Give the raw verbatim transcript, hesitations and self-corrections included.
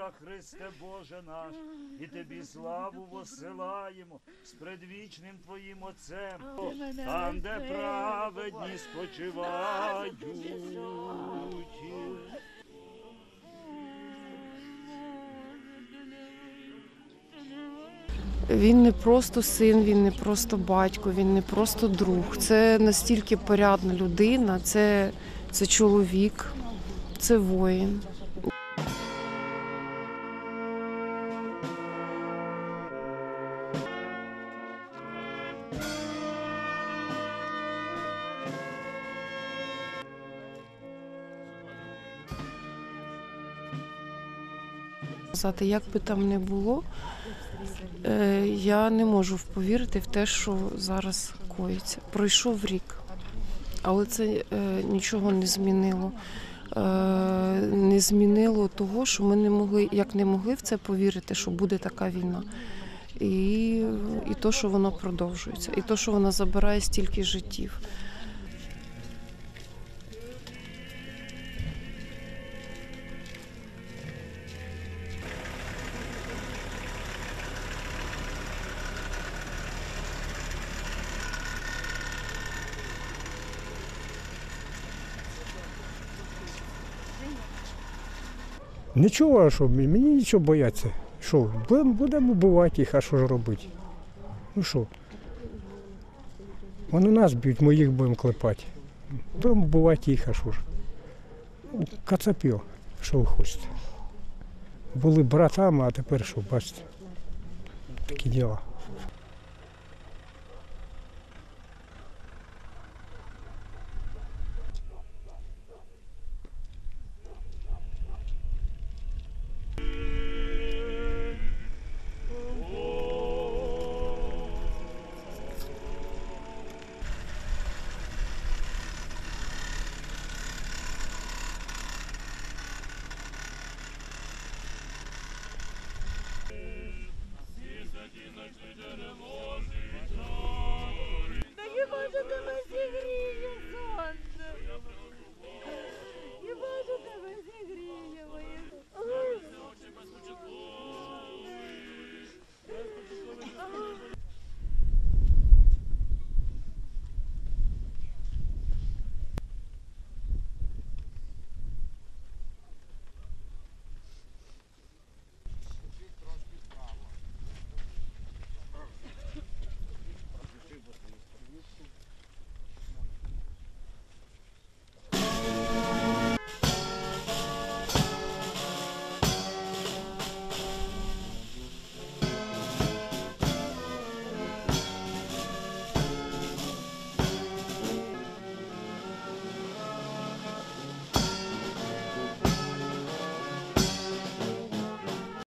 ім'я Христе Боже наш, і Тобі славу воссилаємо з предвічним Твоїм Отцем, там, де праведні спочивають. Він не просто син, він не просто батько, він не просто друг. Це настільки порядна людина, це, це чоловік, це воїн. Як би там не було, я не можу повірити в те, що зараз коїться. Пройшов рік, але це нічого не змінило. Не змінило того, що ми не могли, як не могли в це повірити, що буде така війна. І, і то, що воно продовжується, і то, що вона забирає стільки життів. Нічого, а що, мені нічого бояться. Що, будемо, будемо вбивати їх, а що ж робити? Ну що? Вони нас б'ють, ми їх будемо клепати. Будемо вбивати їх, а що ж? Кацапів, що ви хочете. Були братами, а тепер що, бачите, такі діла.